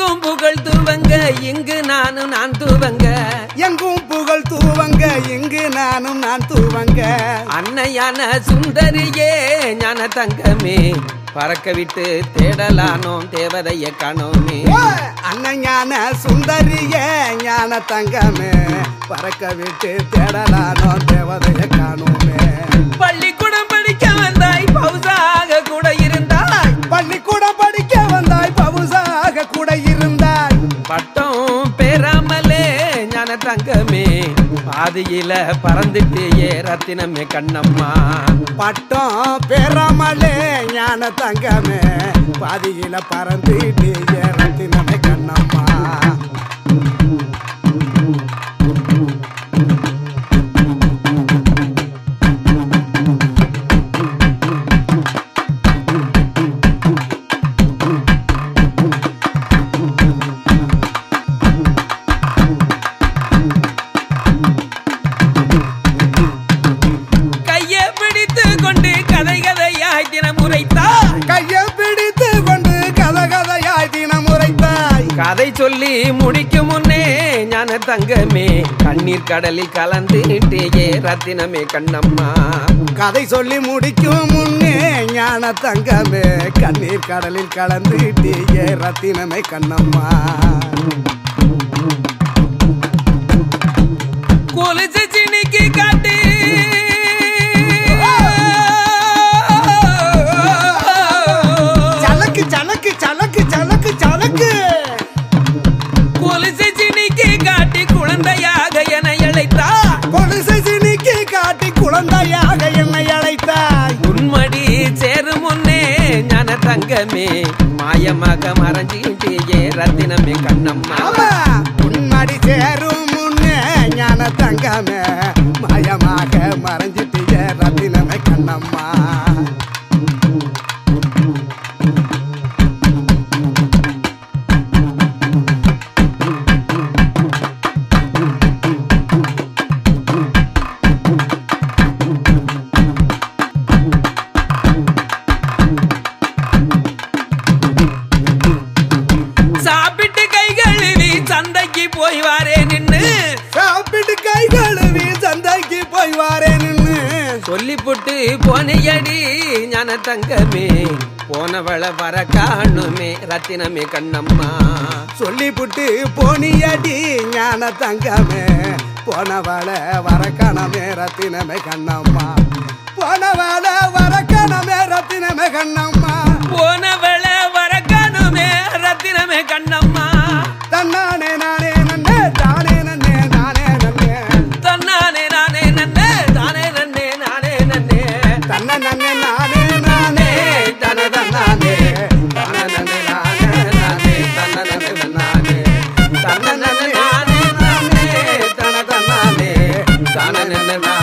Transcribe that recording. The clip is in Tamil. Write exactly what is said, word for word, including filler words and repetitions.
எங்கும் புகழ் துவங்க இங்கு நானும் நான் துவங்க எங்கும் புகழ் தூவங்க இங்கு நானும் நான் தூவங்க அன்னையான சுந்தரியே ஞான தங்கமே பறக்க விட்டு தேடலானோம் தேவதைய காணோமே அன்னையான சுந்தரியே ஞான தங்கமே பறக்க விட்டு தேடலானோ தேவதைய காணோமே பள்ளிக்கூடம் படிக்க வந்தாய் பவுசாக கூட இருந்தாய் பள்ளிக்கூடம் படிக்க வந்தாய் பவுசாக கூட இருந்தாய் பட்டம் பெறாமலே ஞான தங்கமே பாதியில பறந்துட்டு ஏ ரத்தினமே கண்ணம்மா பட்டம் பெறாமலே ஞான தங்கமே பாதியில பறந்துட்டு ஏ ரத்தினமே கண்ணம்மா கதை சொல்லி முடிக்கும் முன்னே ஞான தங்கமே கண்ணீர் கடலில் கலந்துட்டே ஏ ரத்தினமே கண்ணம்மா கதை சொல்லி முடிக்கும் முன்னே ஞான தங்கமே கண்ணீர் கடலில் கலந்துட்டே ஏ ரத்தினமே கண்ணம்மா கொலுசு சினிக்கு காட்டு சலக்கு சலக்கு சலக்கு சலக்கு சலக்கு கொலுசு சினிக்கு காட்டி குழந்தையாக என்னை அழைத்தாய் கொலுசு சினிக்கு காட்டி குழந்தையாக என்னை அழைத்தாய் உன்மடி சேரும் முன்னே ஞான தங்கமே மாயமாக மறைஞ்சிட்டே ஏ ரத்தினமே கண்ணம்மா உன்மடி சேரும் முன்னே ஞான தங்கமே மாயமாக மறைஞ்சிட்டு ஏ ரத்தினமே கண்ணம்மா போய் வாரே நின்னு சாப்பிட்டு கை கழுவி சந்தைக்கு போய் வாரே நின்னு சொல்லி போட்டு போனையடி ஞான தங்கமே போனவள வர காணுமே ரத்தினமே கண்ணம்மா சொல்லி புட்டு போனியடி ஞான தங்கமே போனவள வர காணமே ரத்தினமே கண்ணம்மா போனவள வர காணமே ரத்தினமே கண்ணம்மா போனவள வர காணுமே ரத்தினமே கண்ணம்மா தன்னானே நானே நன்னே தானே நன்னே நானே நன்னே தன்னானே நானே நன்னே தானே நன்னே நானே நன்னே தன்ன நன்னே நானே நானே தன தன்னானே தன நன்னே நானே நானே தன்ன நன்னே நானே தன்ன நன்னே நானே நானே தன தன்னானே தன நன்னே